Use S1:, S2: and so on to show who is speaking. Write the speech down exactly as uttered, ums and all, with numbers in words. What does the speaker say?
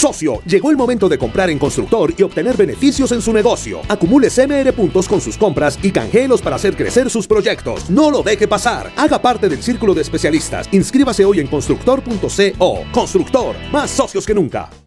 S1: Socio, llegó el momento de comprar en Constructor y obtener beneficios en su negocio. Acumule C M R puntos con sus compras y canjeelos para hacer crecer sus proyectos. No lo deje pasar. Haga parte del círculo de especialistas. Inscríbase hoy en constructor punto co. Constructor, más socios que nunca.